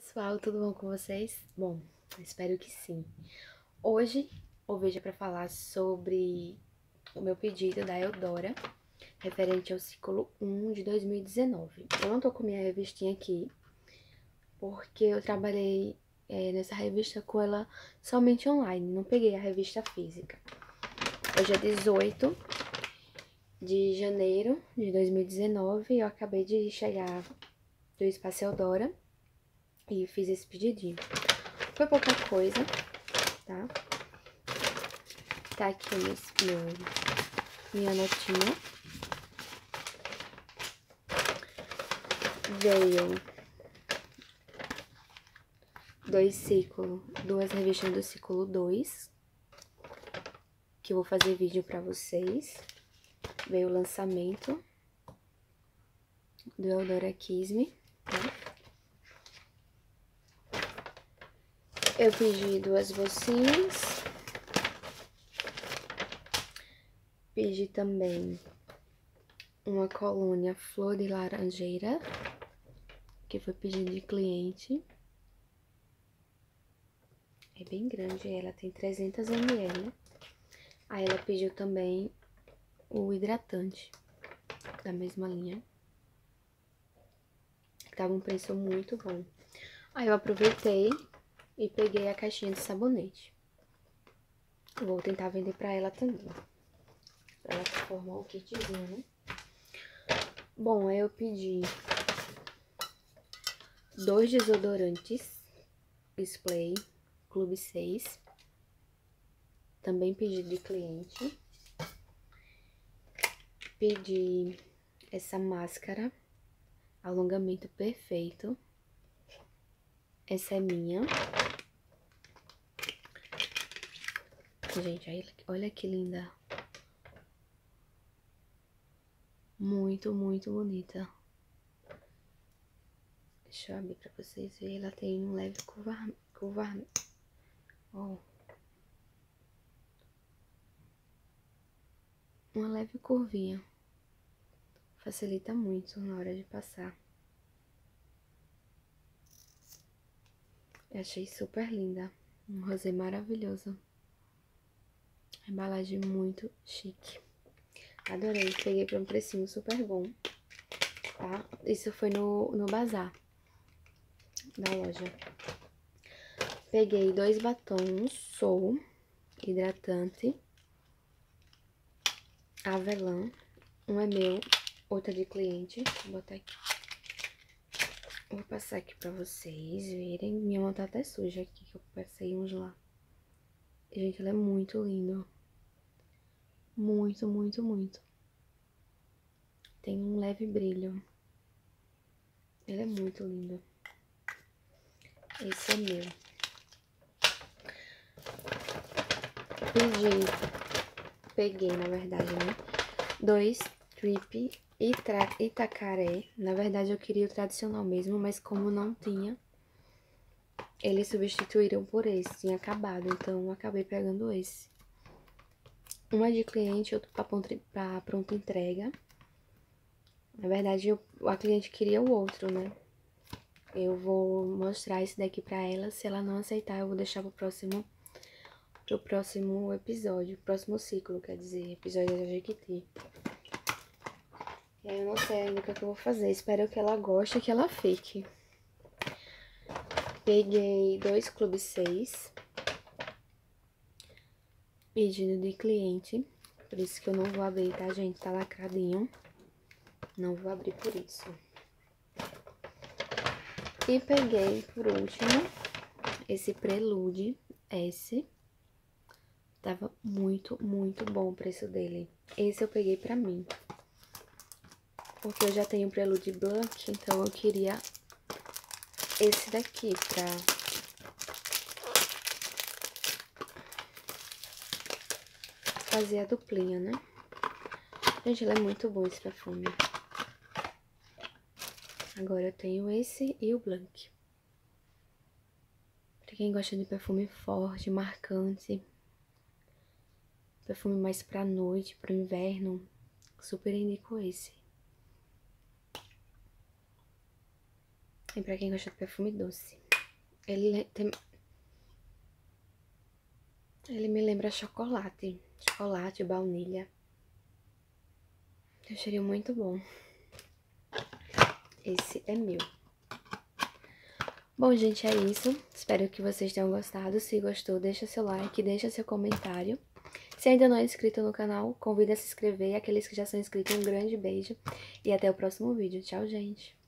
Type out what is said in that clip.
pessoal, tudo bom com vocês? Bom, espero que sim. Hoje o vídeo é para falar sobre o meu pedido da Eudora, referente ao ciclo 1 de 2019. Eu não tô com minha revistinha aqui, porque eu trabalhei nessa revista com ela somente online, não peguei a revista física. Hoje é 18 de janeiro de 2019 e eu acabei de chegar do Espaço Eudora e fiz esse pedidinho. Foi pouca coisa, tá? Tá aqui minha notinha. Veio duas revistas do ciclo 2, que eu vou fazer vídeo pra vocês. Veio o lançamento do Eudora Kiss Me, tá? Eu pedi duas bolsinhas. Pedi também uma colônia flor de laranjeira, que foi pedido de cliente. É bem grande, ela tem 300 ml. Aí ela pediu também o hidratante, da mesma linha. Tava um preço muito bom. Aí eu aproveitei e peguei a caixinha de sabonete. Vou tentar vender pra ela também. Pra ela formar um kitzinho, né? Bom, aí eu pedi 2 desodorantes Spray Clube 6. Também pedido de cliente. Pedi essa máscara alongamento perfeito. Essa é minha. Gente, olha que linda. Muito, muito bonita. Deixa eu abrir pra vocês verem. Ela tem um leve ó. Uma leve curvinha. Facilita muito na hora de passar. Eu achei super linda. Um rosé maravilhoso. Embalagem muito chique. Adorei. Peguei por um precinho super bom, tá? Isso foi no bazar da loja. Peguei 2 batons Soul hidratante avelã. Um é meu, outro é de cliente. Vou botar aqui. Vou passar aqui pra vocês verem. Minha mão tá até suja aqui, que eu passei uns lá. Gente, ela é muito linda. Muito, muito, muito. Tem um leve brilho. Ela é muito linda. Esse é meu. Peguei, na verdade, né? 2 Trip Itacaré. Na verdade, eu queria o tradicional mesmo, mas como não tinha, eles substituíram por esse. Tinha acabado, então eu acabei pegando esse. Uma de cliente, outro pra pronta entrega. Na verdade, a cliente queria o outro, né? Eu vou mostrar esse daqui pra ela. Se ela não aceitar, eu vou deixar pro próximo episódio. Próximo ciclo, quer dizer, episódio da Jequiti. E aí eu não sei ainda o que eu vou fazer. Espero que ela goste e que ela fique. Peguei 2 Clube 6. Pedido de cliente. Por isso que eu não vou abrir, tá, gente? Tá lacradinho. Não vou abrir por isso. E peguei, por último, esse Prelude S. Tava muito, muito bom o preço dele. Esse eu peguei pra mim. Porque eu já tenho Prelude Blanc, então eu queria esse daqui pra fazer a duplinha, né? Gente, ele é muito bom esse perfume. Agora eu tenho esse e o Blanc. Pra quem gosta de perfume forte, marcante. Perfume mais pra noite, pro inverno. Super indico esse. E pra quem gosta de perfume doce. Ele me lembra chocolate. Chocolate, baunilha. Tem um cheirinho muito bom. Esse é meu. Bom, gente, é isso. Espero que vocês tenham gostado. Se gostou, deixa seu like, deixa seu comentário. Se ainda não é inscrito no canal, convido a se inscrever. E aqueles que já são inscritos, um grande beijo. E até o próximo vídeo. Tchau, gente.